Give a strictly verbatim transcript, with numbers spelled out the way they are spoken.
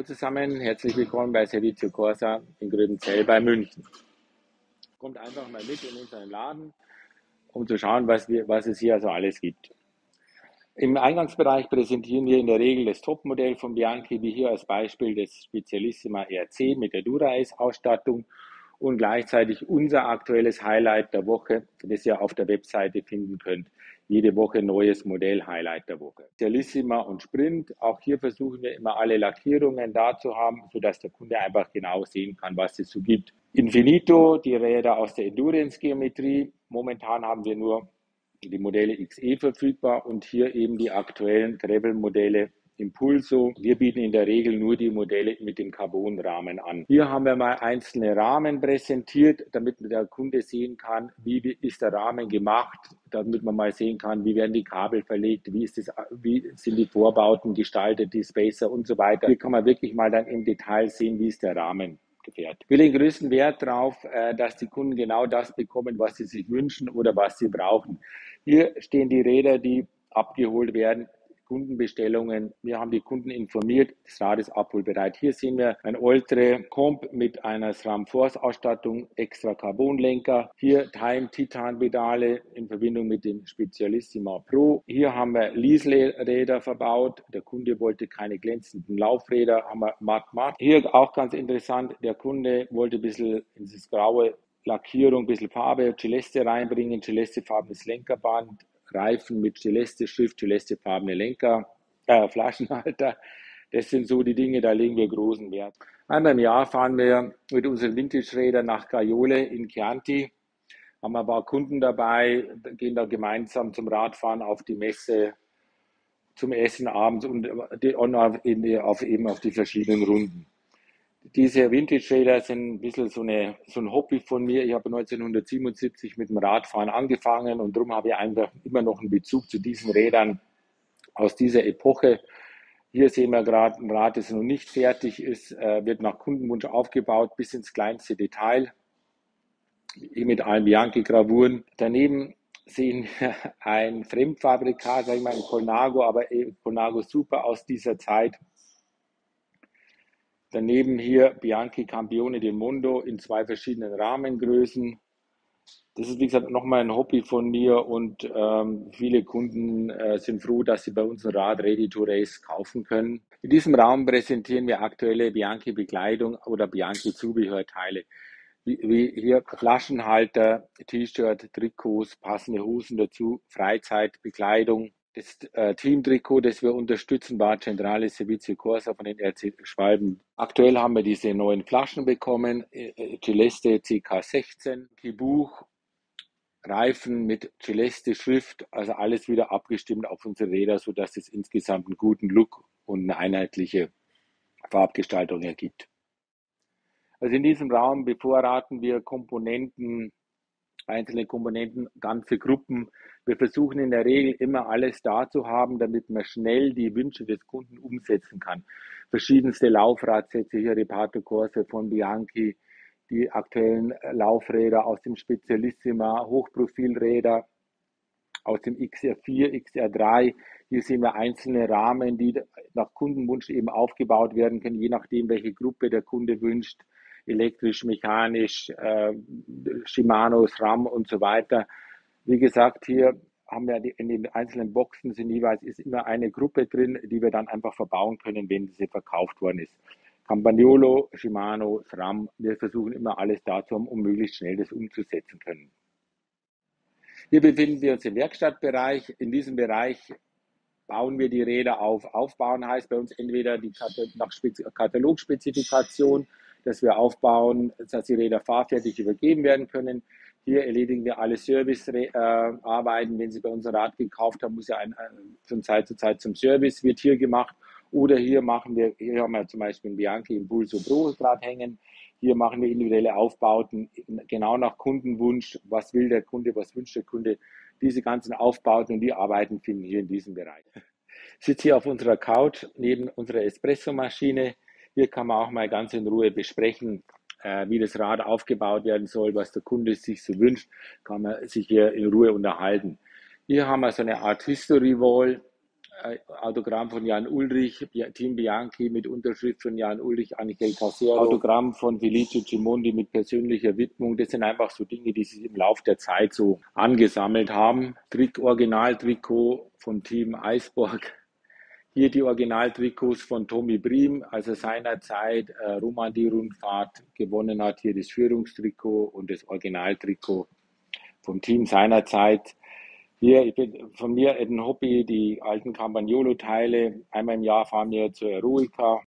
zusammen, herzlich willkommen bei Servizio Corsa in Gröbenzell bei München. Kommt einfach mal mit in unseren Laden, um zu schauen, was, wir, was es hier also alles gibt. Im Eingangsbereich präsentieren wir in der Regel das Topmodell von Bianchi, wie hier als Beispiel das Spezialissima R C mit der Dura-Ace-Ausstattung und gleichzeitig unser aktuelles Highlight der Woche, das ihr auf der Webseite finden könnt. Jede Woche neues Modell-Highlight der Woche. Spezialissima und Sprint, auch hier versuchen wir immer alle Lackierungen da zu haben, sodass der Kunde einfach genau sehen kann, was es so gibt. Infinito, die Räder aus der Endurance-Geometrie. Momentan haben wir nur die Modelle X E verfügbar und hier eben die aktuellen Gravel-Modelle Impulso. Wir bieten in der Regel nur die Modelle mit dem Carbonrahmen an. Hier haben wir mal einzelne Rahmen präsentiert, damit der Kunde sehen kann, wie ist der Rahmen gemacht, damit man mal sehen kann, wie werden die Kabel verlegt, wie, ist das, wie sind die Vorbauten gestaltet, die Spacer und so weiter. Hier kann man wirklich mal dann im Detail sehen, wie ist der Rahmen gefährt. Wir legen größten Wert darauf, dass die Kunden genau das bekommen, was sie sich wünschen oder was sie brauchen. Hier stehen die Räder, die abgeholt werden, Kundenbestellungen. Wir haben die Kunden informiert, das Rad ist abholbereit. Hier sehen wir ein Oltre Comp mit einer SRAM Force Ausstattung, extra Carbonlenker. Hier Time Titan Pedale in Verbindung mit dem Spezialissima Pro. Hier haben wir Liesle-Räder verbaut. Der Kunde wollte keine glänzenden Laufräder, haben wir matt matt. Hier auch ganz interessant, der Kunde wollte ein bisschen in dieses graue Lackierung, ein bisschen Farbe, Celeste reinbringen, Celeste-farbenes Lenkerband, Reifen mit Celeste-Schrift, Celeste-farbene Lenker, äh, Flaschenhalter. Das sind so die Dinge, da legen wir großen Wert. Einmal im Jahr fahren wir mit unseren Vintage-Rädern nach Gaiole in Chianti. Haben ein paar Kunden dabei, gehen da gemeinsam zum Radfahren auf die Messe, zum Essen abends und, und auf, in, auf, eben auf die verschiedenen Runden. Diese Vintage-Räder sind ein bisschen so, eine, so ein Hobby von mir. Ich habe neunzehnhundertsiebenundsiebzig mit dem Radfahren angefangen und darum habe ich einfach immer noch einen Bezug zu diesen Rädern aus dieser Epoche. Hier sehen wir gerade ein Rad, das noch nicht fertig ist, wird nach Kundenwunsch aufgebaut bis ins kleinste Detail, mit allen Bianchi-Gravuren. Daneben sehen wir ein Fremdfabrikat, sage ich mal, ein Colnago, aber Colnago Super aus dieser Zeit. Daneben hier Bianchi Campione del Mondo in zwei verschiedenen Rahmengrößen. Das ist, wie gesagt, nochmal ein Hobby von mir und ähm, viele Kunden äh, sind froh, dass sie bei uns ein Rad Ready to Race kaufen können. In diesem Raum präsentieren wir aktuelle Bianchi Bekleidung oder Bianchi Zubehörteile. Wie, wie hier Flaschenhalter, T-Shirt, Trikots, passende Hosen dazu, Freizeitbekleidung. Das äh, Teamtrikot, das wir unterstützen, war Centrale Servizio Corsa von den R C Schwalben. Aktuell haben wir diese neuen Flaschen bekommen, äh, Celeste C K sechzehn, Buch, Reifen mit Celeste Schrift, also alles wieder abgestimmt auf unsere Räder, sodass es insgesamt einen guten Look und eine einheitliche Farbgestaltung ergibt. Also in diesem Raum bevorraten wir Komponenten, einzelne Komponenten, ganze Gruppen. Wir versuchen in der Regel immer alles da zu haben, damit man schnell die Wünsche des Kunden umsetzen kann. Verschiedenste Laufradsätze, hier Reparto Corsa von Bianchi, die aktuellen Laufräder aus dem Spezialissima, Hochprofilräder aus dem X R vier, X R drei. Hier sehen wir einzelne Rahmen, die nach Kundenwunsch eben aufgebaut werden können, je nachdem, welche Gruppe der Kunde wünscht. Elektrisch, mechanisch, äh, Shimano, SRAM und so weiter. Wie gesagt, hier haben wir in den einzelnen Boxen sind jeweils ist immer eine Gruppe drin, die wir dann einfach verbauen können, wenn sie verkauft worden ist. Campagnolo, Shimano, SRAM, wir versuchen immer alles da zu haben, um möglichst schnell das umzusetzen können. Hier befinden wir uns im Werkstattbereich. In diesem Bereich bauen wir die Räder auf. Aufbauen heißt bei uns entweder die nach Katalogspezifikation, dass wir aufbauen, dass die Räder fahrfertig übergeben werden können. Hier erledigen wir alle Servicearbeiten. Wenn Sie bei uns ein Rad gekauft haben, muss ja ein, von Zeit zu Zeit zum Service, wird hier gemacht. Oder hier machen wir, hier haben wir zum Beispiel ein Bianchi Impulso Pro Rad hängen. Hier machen wir individuelle Aufbauten, genau nach Kundenwunsch. Was will der Kunde, was wünscht der Kunde? Diese ganzen Aufbauten und die Arbeiten finden hier in diesem Bereich. Ich sitze hier auf unserer Couch neben unserer Espressomaschine. Hier kann man auch mal ganz in Ruhe besprechen, äh, wie das Rad aufgebaut werden soll, was der Kunde sich so wünscht, kann man sich hier in Ruhe unterhalten. Hier haben wir so eine Art History Wall, äh, Autogramm von Jan Ulrich, Team Bianchi mit Unterschrift von Jan Ulrich, Angel Casero, Autogramm von Felice Gimondi mit persönlicher Widmung. Das sind einfach so Dinge, die sich im Laufe der Zeit so angesammelt haben. Trick, Originaltrikot von Team Eisborg. Hier die Originaltrikots von Tommy Briem, als er seinerzeit äh, Romandie-Rundfahrt gewonnen hat. Hier das Führungstrikot und das Originaltrikot vom Team seinerzeit. Hier, ich bin von mir ein Hobby, die alten Campagnolo-Teile. Einmal im Jahr fahren wir zur Eroica